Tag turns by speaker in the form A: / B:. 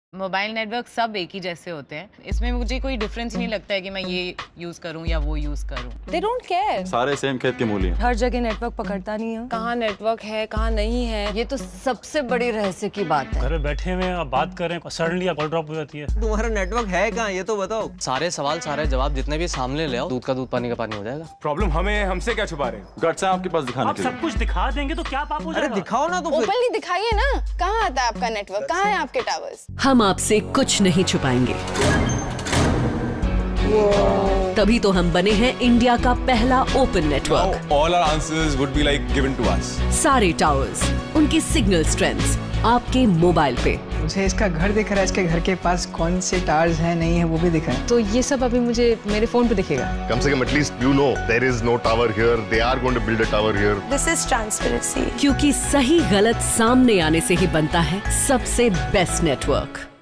A: Mobile network सब एक ही जैसे होते हैं, इसमें मुझे कोई डिफरेंस ही नहीं लगता है कि मैं ये यूज करूं या वो यूज करूं।
B: They don't care।
C: सारे सेम खेत के मूली हैं।
B: हर जगह नेटवर्क पकड़ता नहीं है। कहाँ नेटवर्क है कहाँ नहीं है,
D: ये तो सबसे बड़ी रहस्य की बात है।
E: घर में बैठे हुए आप बात कर रहे हैं, सडनली कॉल ड्रॉप हो जाती है।
F: तुम्हारा नेटवर्क है कहाँ, ये तो बताओ।
G: सारे सवाल सारे जवाब जितने भी सामने ले आओ, दूध का दूध पानी का पानी हो जाएगा।
H: प्रॉब्लम हमें हमसे क्या छुपा रहे हैं?
C: गट्स हैं आपके पास दिखाने के लिए।
E: सब कुछ दिखा देंगे तो क्या पाप हो जाएगा?
F: अरे दिखाओ ना तो फिर।
I: ओपनली दिखाइए ना, कहाँ आता है आपका नेटवर्क, कहाँ है आपके टावर्स।
J: हम आपसे कुछ नहीं छुपाएंगे, तभी तो हम बने हैं इंडिया का पहला open network.
H: All our answers would be like given to us.
J: सारे टावर्स, उनकी सिग्नल स्ट्रेंथ्स आपके मोबाइल पे।
K: मुझे इसका घर दिख रहा है, इसके घर के पास कौन से टावर्स हैं नहीं है वो भी दिख रहा है।
B: तो ये सब अभी मुझे मेरे फोन पे दिखेगा।
L: कम से कम at least you know there is no tower here, they are going to build a tower here.
I: This is transparency.
J: क्योंकि सही गलत सामने आने से ही बनता है सबसे बेस्ट नेटवर्क।